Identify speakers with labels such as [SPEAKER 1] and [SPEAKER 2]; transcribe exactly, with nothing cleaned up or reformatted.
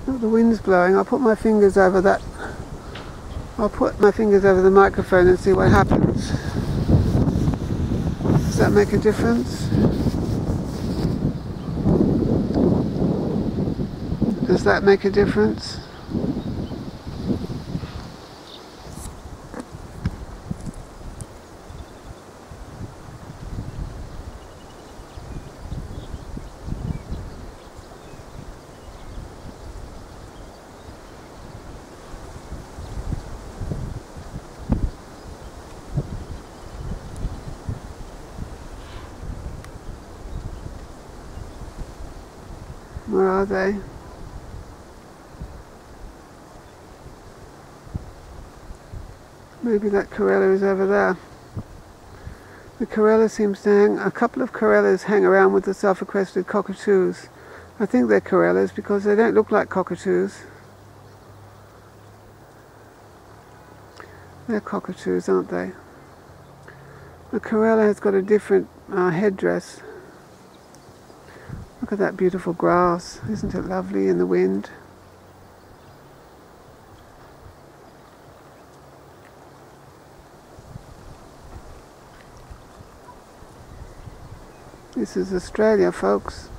[SPEAKER 1] Look, the wind's blowing. I'll put my fingers over that. I'll put my fingers over the microphone and see what happens. Does that make a difference? Does that make a difference? Where are they? Maybe that Corella is over there. The Corella seems to hang, a couple of Corellas hang around with the Sulphur-crested Cockatoos. I think they're Corellas because they don't look like cockatoos. They're cockatoos, aren't they? The Corella has got a different uh, headdress. Look at that beautiful grass. Isn't it lovely in the wind? This is Australia, folks.